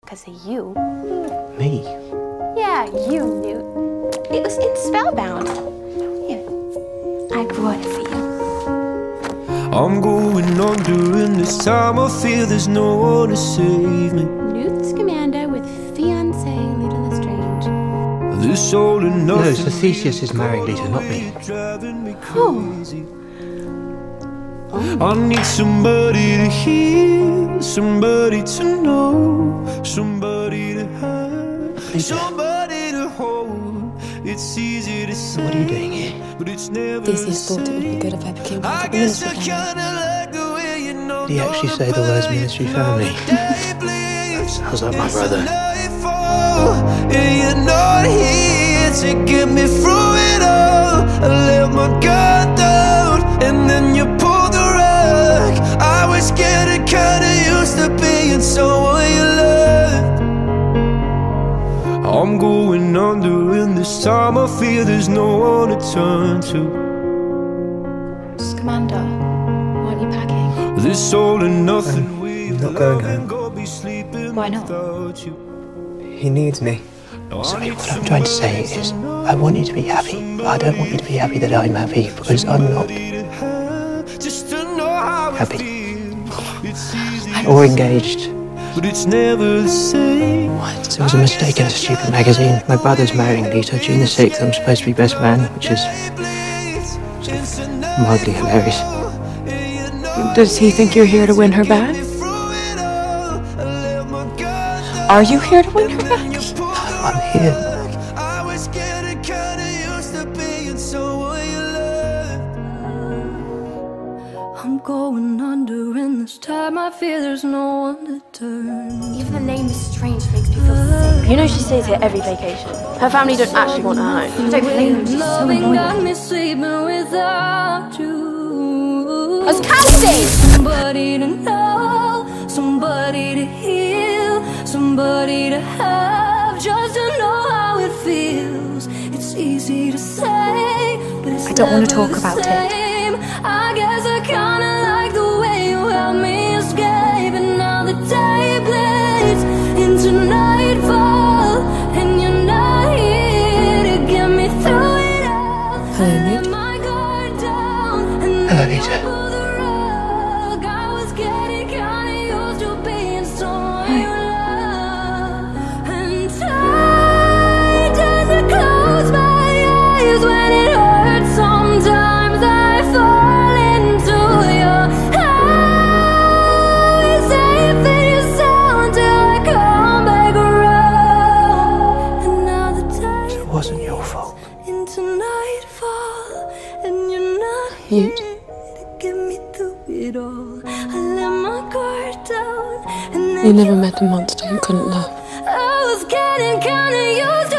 Because of you. Me? Yeah, you, Newt. It was in Spellbound. Here, I brought it for you. I'm going on during this time. I feel there's no one to save me. Newt Scamander with fiancée Leta Lestrange. This all and No, nothing. so Theseus is marrying Leta, not me. Oh. I need somebody to hear, somebody to know, somebody to have, somebody to hold. It's easy to say. What are you doing here? But it's never Theseus thought it would be good if I became part of the ministry family. Did he actually say the words ministry family? Sounds like my brother. You're not here to get me through it all. I let my guard down, and then you pulled the rug. I was getting kinda used to being someone you loved. I'm going under in this time. I fear there's no one to turn to. Scamander, why aren't you packing? This all and nothing. I'm not going home. Why not? He needs me. Sorry, what I'm trying to say is, I want you to be happy, but I don't want you to be happy that I'm happy, because I'm not happy. Or engaged. But it's never the same. There was a mistake in a stupid magazine. My brother's marrying Leta. June the 6th, I'm supposed to be best man, which is mildly hilarious. Does he think you're here to win her back? Are you here to win her back? I'm here. I'm going under in this time. I fear there's no one to turn. Even the name Lestrange makes me feel sick. You know she stays here every vacation. Her family don't actually want her home. Don't blame her, she's so Loving got annoying. me sleeping without you. I was counting! Somebody to know, somebody to heal, somebody to have, just to know how it feels. It's easy to say, but it's I don't want to never talk the about it. same. I guess I kinda like the way you help me escape, and now the day bleeds into nightfall, and you're not here to get me through it all. Hello, Newt. Hello, Leta. It wasn't your fault. Into nightfall, and you're not Newt. here to get me through it all. I let my guard down, and then You never met a monster you couldn't love. I was getting kinda used to